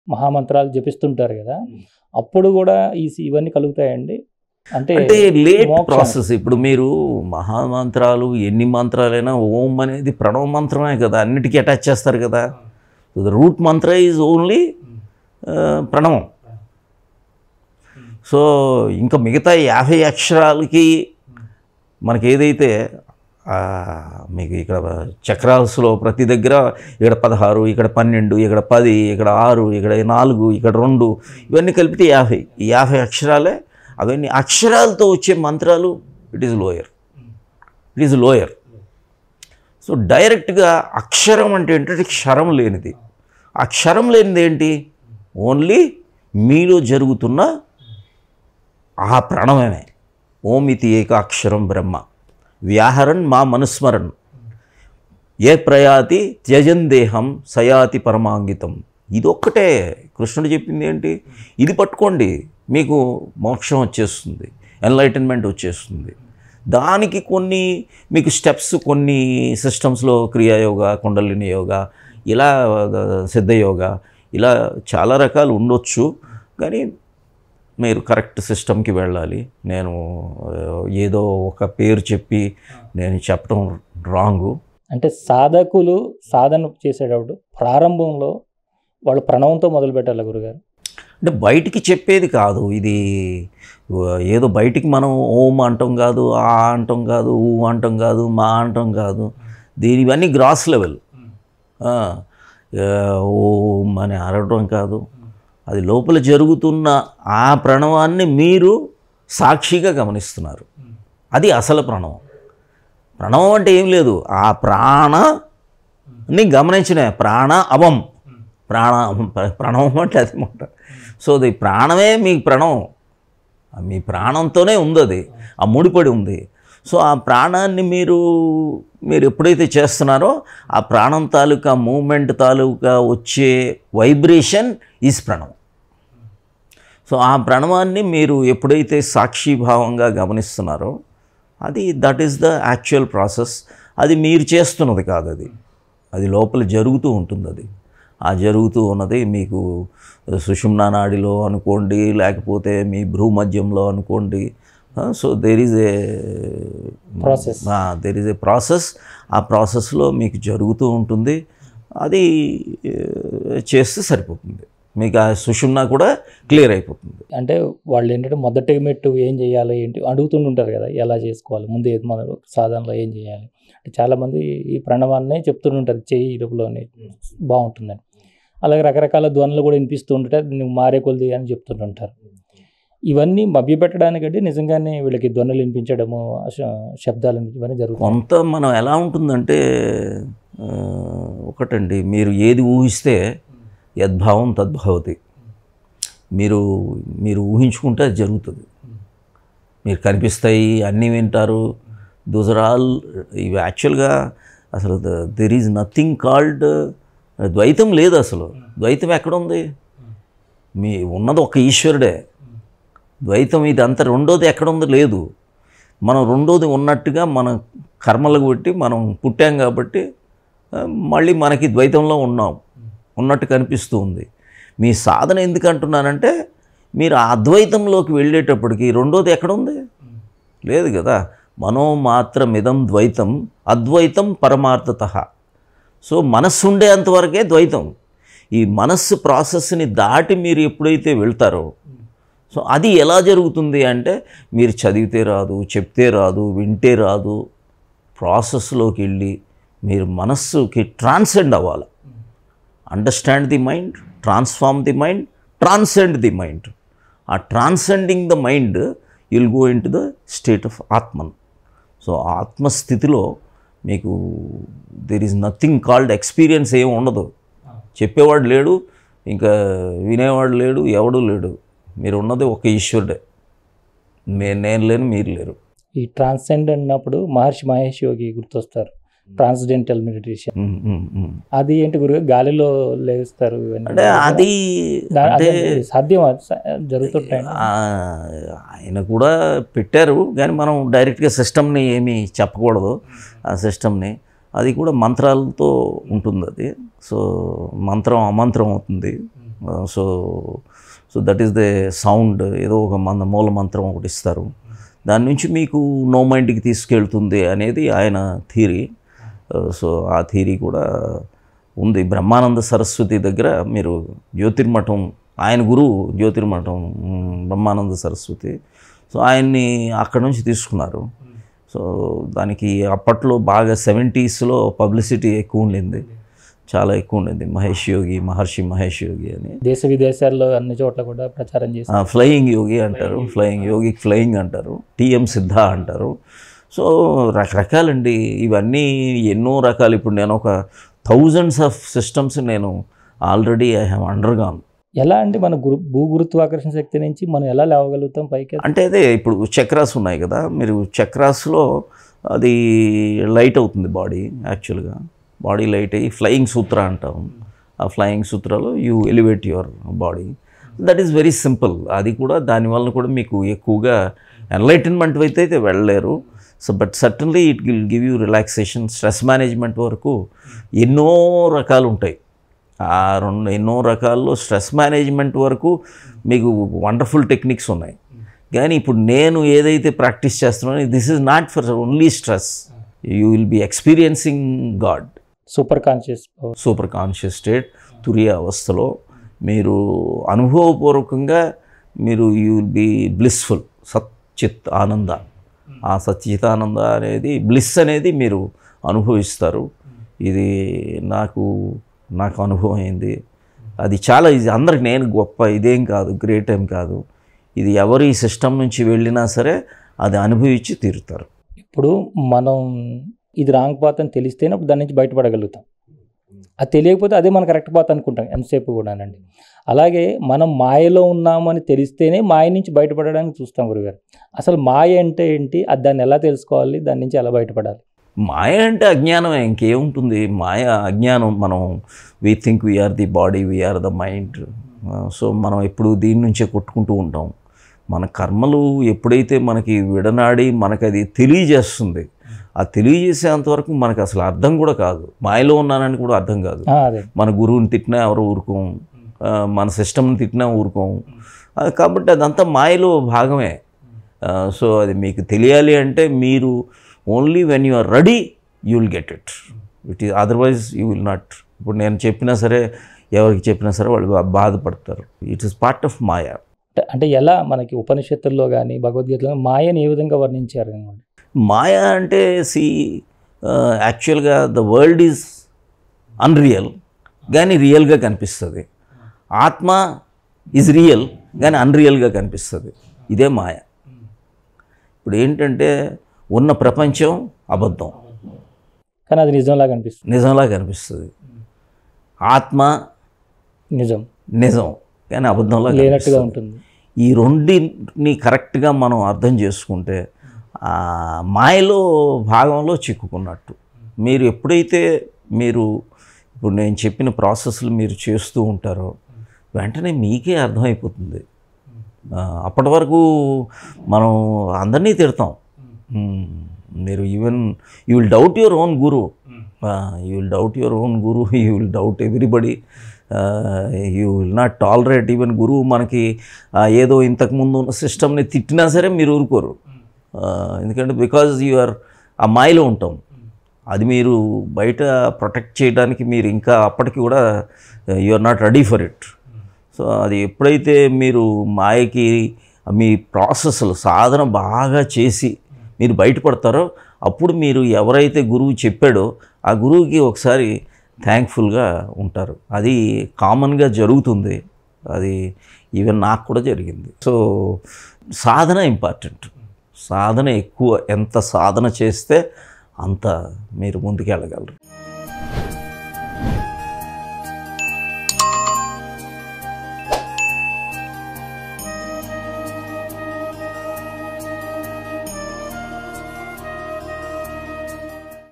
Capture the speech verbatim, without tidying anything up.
మహామంత్రాలు జపిస్తుంటారు కదా, అప్పుడు కూడా ఈ ఇవన్నీ కలుగుతాయండి? అంటే లేట్ ప్రాసెస్. ఇప్పుడు మీరు మహామంత్రాలు ఎన్ని మంత్రాలైనా ఓం అనేది ప్రణవ మంత్రమే కదా, అన్నిటికీ అటాచ్ చేస్తారు కదా. The root mantra is only ప్రణవం. సో ఇంకా మిగతా యాభై అక్షరాలకి మనకి ఏదైతే మీకు ఇక్కడ చక్రాల్స్లో ప్రతి దగ్గర ఇక్కడ పదహారు, ఇక్కడ పన్నెండు, ఇక్కడ పది, ఇక్కడ ఆరు, ఇక్కడ నాలుగు, ఇక్కడ రెండు, ఇవన్నీ కలిపితే యాభై. ఈ యాభై అక్షరాలే అవన్నీ అక్షరాలతో వచ్చే మంత్రాలు. It is lower, it is lower. So డైరెక్ట్గా అక్షరం అంటే ఏంటంటే క్షరం లేనిది. ఆ క్షరం లేనిది ఏంటి? ఓన్లీ మీలో జరుగుతున్న ఆ ప్రణవమే. ఓమితి ఏక అక్షరం బ్రహ్మ వ్యాహరన్ మా మనుస్మరన్ ఏ ప్రయాతి త్యజన్ దేహం సయాతి పరమాంగితం. ఇదొక్కటే కృష్ణుడు చెప్పింది ఏంటి? ఇది పట్టుకోండి, మీకు మోక్షం వచ్చేస్తుంది, ఎన్లైటన్మెంట్ వచ్చేస్తుంది. దానికి కొన్ని మీకు స్టెప్స్, కొన్ని సిస్టమ్స్లో క్రియాయోగ, కుండలిని యోగ, ఇలా సిద్ధయోగ, ఇలా చాలా రకాలు ఉండొచ్చు. కానీ మీరు కరెక్ట్ సిస్టమ్కి వెళ్ళాలి. నేను ఏదో ఒక పేరు చెప్పి నేను చెప్పడం రాంగు. అంటే సాధకులు సాధన చేసేటప్పుడు ప్రారంభంలో వాళ్ళు ప్రణవంతో మొదలు పెట్టాలి గురుగారు. అంటే బయటికి చెప్పేది కాదు ఇది. ఏదో బయటికి మనం ఓం అంటాం కాదు, ఆ అంటాం కాదు, ఊ అంటాం కాదు, మా అంటాం కాదు. దీని ఇవన్నీ గ్రాస్ లెవెల్. ఓం అని అరవడం కాదు, అది లోపల జరుగుతున్న ఆ ప్రణవాన్ని మీరు సాక్షిగా గమనిస్తున్నారు. అది అసలు ప్రణవం. ప్రణవం అంటే ఏం లేదు, ఆ ప్రాణని గమనించిన ప్రాణ అవం. ప్రాణ ప్రణవం అంటే అది మాట. సో అది ప్రాణమే మీ ప్రణవం, మీ ప్రాణంతోనే ఉంది, అది ఆ ముడిపడి ఉంది. సో ఆ ప్రాణాన్ని మీరు మీరు ఎప్పుడైతే చేస్తున్నారో ఆ ప్రాణం తాలూకా మూమెంట్ తాలూకా వచ్చే వైబ్రేషన్ ఈజ్ ప్రణవం. సో ఆ ప్రణవాన్ని మీరు ఎప్పుడైతే సాక్షిభావంగా గమనిస్తున్నారో అది that is the actual process. అది మీరు చేస్తున్నది కాదు, అది అది లోపల జరుగుతూ ఉంటుంది. అది ఆ జరుగుతూ ఉన్నది మీకు సుషుమ్నా నాడిలో అనుకోండి, లేకపోతే మీ భ్రూమధ్యంలో అనుకోండి. So there is a process, there is a process. ఆ ప్రాసెస్లో మీకు జరుగుతూ ఉంటుంది. అది చేస్తే సరిపోతుంది, మీకు ఆ సుషుమ్నా కూడా క్లియర్ అయిపోతుంది. అంటే వాళ్ళు ఏంటంటే మొదటి మెట్టు ఏం చేయాలి ఏంటి అడుగుతుంటుంటారు కదా, ఎలా చేసుకోవాలి, ముందు ఏది మన సాధనలో ఏం చేయాలి అంటే చాలామంది ఈ ప్రణవాన్నే చెప్తుంటుంటారు, చెయ్యి ఇరుపులోనే బాగుంటుందని. అలాగే రకరకాల ధ్వనులు కూడా వినిపిస్తూ ఉంటే నువ్వు మారే కొలిది అని చెప్తుంటుంటారు. ఇవన్నీ మభ్యపెట్టడానికంటే నిజంగానే వీళ్ళకి ధ్వనులు వినిపించడము, శబ్దాలు ఇవన్నీ జరుగుతాయి. కొంత మనం ఎలా ఉంటుందంటే ఒకటండి, మీరు ఏది ఊహిస్తే యద్భావం తద్భవతి. మీరు మీరు ఊహించుకుంటే అది జరుగుతుంది. మీరు కనిపిస్తాయి, అన్నీ వింటారు. దోస్ ఆర్ ఆల్ ఇవి యాక్చువల్గా అసలు దెర్ ఈజ్ నథింగ్ కాల్డ్ ద్వైతం లేదు. అసలు ద్వైతం ఎక్కడుంది? మీ ఉన్నది ఒక ఈశ్వరుడే. ద్వైతం ఇది అంత రెండోది ఎక్కడుంది? లేదు. మనం రెండోది ఉన్నట్టుగా మన కర్మలకు బట్టి మనం పుట్టాం కాబట్టి మళ్ళీ మనకి ద్వైతంలో ఉన్నాం ఉన్నట్టు కనిపిస్తూ ఉంది. మీ సాధన ఎందుకు అంటున్నానంటే మీరు అద్వైతంలోకి వెళ్ళేటప్పటికి రెండోది ఎక్కడుంది? లేదు కదా. మనోమాత్రమిదం ద్వైతం అద్వైతం పరమార్థతః. సో మనస్సు ఉండే అంతవరకే ద్వైతం. ఈ మనస్సు ప్రాసెస్ని దాటి మీరు ఎప్పుడైతే వెళ్తారో సో అది ఎలా జరుగుతుంది అంటే మీరు చదివితే రాదు, చెప్తే రాదు, వింటే రాదు. ప్రాసెస్లోకి వెళ్ళి మీరు మనస్సుకి ట్రాన్సెండ్ అవ్వాలి. Understand the mind, transform the mind, transcend the mind. ఆ transcending the mind you'll go into the state of Atman. So ఆత్మస్థితిలో మీకు there is nothing called experience ఏమి ఉండదు. చెప్పేవాడు లేడు, ఇంకా వినేవాడు లేడు, ఎవడు లేడు. మీరు ఉన్నది ఒక ఈశ్వరుడే. నేను లేను, మీరు లేరు. ఈ ట్రాన్సెండ్ అన్నప్పుడు మహర్షి మహేష్ యోగి గుర్తొస్తారు. ట్రాన్స్డెంటల్ మెడిటేషన్ అది ఏంటి గురువు? గాలిలో లేస్తారు అంటే అది సాధ్యం జరుగుతుంటాయి. ఆయన కూడా పెట్టారు కానీ మనం డైరెక్ట్గా సిస్టమ్ని ఏమీ చెప్పకూడదు. ఆ సిస్టమ్ని అది కూడా మంత్రాలతో ఉంటుంది. అది సో మంత్రం అమంత్రం అవుతుంది. So so that is the sound, ఏదో ఒక మన మూల మంత్రం ఒకటి ఇస్తారు, దాని నుంచి మీకు నో మైండ్కి తీసుకెళ్తుంది అనేది ఆయన థీరీ. సో ఆ థీరీ కూడా ఉంది. బ్రహ్మానంద సరస్వతి దగ్గర మీరు జ్యోతిర్మఠం, ఆయన గురువు జ్యోతిర్మఠం బ్రహ్మానంద సరస్వతి, సో ఆయన్ని అక్కడ నుంచి తీసుకున్నారు. సో దానికి అప్పట్లో బాగా సెవెంటీస్లో పబ్లిసిటీ ఎక్కువ ఉండింది, చాలా ఎక్కువ ఉండింది. మహేష్ యోగి, మహర్షి మహేష్ యోగి అని దేశ విదేశాల్లో అన్ని చోట్ల కూడా ప్రచారం చేసి ఫ్లయింగ్ యోగి అంటారు, ఫ్లయింగ్ యోగి ఫ్లయింగ్ అంటారు, టీఎం సిద్ధ అంటారు. సో రకరకాలండి ఇవన్నీ, ఎన్నో రకాలు. ఇప్పుడు నేను ఒక థౌజండ్స్ ఆఫ్ సిస్టమ్స్ నేను ఆల్రెడీ ఐ హ్యావ్ అండర్గాన్. ఎలా అంటే మన గురు భూ గురుత్వాకర్షణ శక్తి నుంచి మనం ఎలా లేవగలుగుతాం పైకి? అంటే అదే ఇప్పుడు చక్రాస్ ఉన్నాయి కదా, మీరు చక్రాస్లో అది లైట్ అవుతుంది బాడీ, యాక్చువల్గా బాడీ లైట్ అయ్యి ఫ్లయింగ్ సూత్ర అంటాం. ఆ ఫ్లయింగ్ సూత్రలో you elevate your body. That is very simple. అది కూడా దానివల్ల కూడా మీకు ఎక్కువగా ఎన్లైటన్మెంట్ అయితే అయితే వెళ్ళలేరు. So but certainly it will give you relaxation. Stress management వరకు ఎన్నో రకాలు ఉంటాయి. ఆ రెండు ఎన్నో రకాల్లో స్ట్రెస్ మేనేజ్మెంట్ వరకు మీకు వండర్ఫుల్ టెక్నిక్స్ ఉన్నాయి. కానీ ఇప్పుడు నేను ఏదైతే ప్రాక్టీస్ చేస్తున్నానో this is not for only stress. You will be experiencing God. Super conscious super conscious state, తురియ అవస్థలో మీరు అనుభవపూర్వకంగా మీరు you will be blissful, Sachchit Ananda. ఆ సచ్చితానంద అనేది, బ్లిస్ అనేది మీరు అనుభవిస్తారు. ఇది నాకు నాకు అనుభవం అయింది. అది చాలా ఇది అందరికి, నేను గొప్ప ఇదేం కాదు, గ్రేట్ ఏం కాదు. ఇది ఎవరు ఈ సిస్టమ్ నుంచి వెళ్ళినా సరే అది అనుభవించి తీరుతారు. ఇప్పుడు మనం ఇది రాంగ్ పాత్ అని తెలిస్తేనే అప్పుడు దాని నుంచి బయటపడగలుగుతాం. అది తెలియకపోతే అదే మన కరెక్ట్ పాత్ అనుకుంటాం ఎంతసేపు కూడానండి. అలాగే మనం మాయలో ఉన్నామని తెలిస్తేనే మాయ నుంచి బయటపడడానికి చూస్తాం గురుగారు. అసలు మాయ అంటే ఏంటి, అది దాన్ని ఎలా తెలుసుకోవాలి, దాని నుంచి ఎలా బయటపడాలి? మాయ అంటే అజ్ఞానమే, ఇంకేముంటుంది. మాయ అజ్ఞానం. మనం we think we are the body, we are the mind. So మనం ఎప్పుడు దీని నుంచే కొట్టుకుంటూ ఉంటాం. మన కర్మలు ఎప్పుడైతే మనకి విడనాడి మనకు అది తెలియజేస్తుంది, ఆ తెలియజేసేంతవరకు మనకు అసలు అర్థం కూడా కాదు. మాయలో ఉన్నానని కూడా అర్థం కాదు. మన గురువుని తిట్టినా ఎవరు ఊరుకోం, మన సిస్టమ్ని తిట్టినా ఊరుకోం. కాబట్టి అదంతా మాయలో భాగమే. సో అది మీకు తెలియాలి అంటే మీరు only when you are ready you will get it. It is otherwise you will not. ఇప్పుడు నేను చెప్పినా సరే, ఎవరికి చెప్పినా సరే వాళ్ళు బాధపడతారు. It is part of maya. అంటే ఎలా మనకి ఉపనిషత్తుల్లో కానీ భగవద్గీతలో మాయని ఏ విధంగా వర్ణించారు? మాయా అంటే సి యాక్చువల్గా ద వరల్డ్ ఈజ్ అన్రియల్ కానీ రియల్గా కనిపిస్తుంది. ఆత్మ ఈజ్ రియల్ కానీ అన్రియల్గా కనిపిస్తుంది. ఇదే మాయ. ఇప్పుడు ఏంటంటే ఉన్న ప్రపంచం అబద్ధం కానీ అది నిజంలా కనిపిస్తుంది, నిజంలా కనిపిస్తుంది. ఆత్మ నిజం నిజం కానీ అబద్ధంలా లేనట్టుగా ఉంటుంది. ఈ రెండిని కరెక్ట్గా మనం అర్థం చేసుకుంటే మాయలో భాగంలో చిక్కుకున్నట్టు. మీరు ఎప్పుడైతే మీరు ఇప్పుడు నేను చెప్పిన ప్రాసెస్లు మీరు చేస్తూ ఉంటారో వెంటనే మీకే అర్థమైపోతుంది. అప్పటి వరకు మనం అందరినీ తిడతాం. మీరు even you will doubt your own guru, you will doubt your own guru, you will doubt everybody, you will not tolerate even గురువు మనకి ఏదో ఇంతకుముందు ఉన్న సిస్టమ్ని తిట్టినా సరే మీరు ఊరుకోరు. ఎందుకంటే బికాజ్ యు ఆర్ ఆ మాయలో ఉంటాం. అది మీరు బయట ప్రొటెక్ట్ చేయడానికి మీరు ఇంకా అప్పటికి కూడా you are not ready for it. So అది ఎప్పుడైతే మీరు మాయకి మీ ప్రాసెస్లు సాధన బాగా చేసి మీరు బయటపడతారో అప్పుడు మీరు ఎవరైతే గురువు చెప్పాడో ఆ గురువుకి ఒకసారి థ్యాంక్ఫుల్గా ఉంటారు. అది కామన్గా జరుగుతుంది. అది ఈవెన్ నాకు కూడా జరిగింది. సో సాధన ఇంపార్టెంట్. సాధన ఎక్కువ, ఎంత సాధన చేస్తే అంత మీరు ముందుకు వెళ్ళగలరు.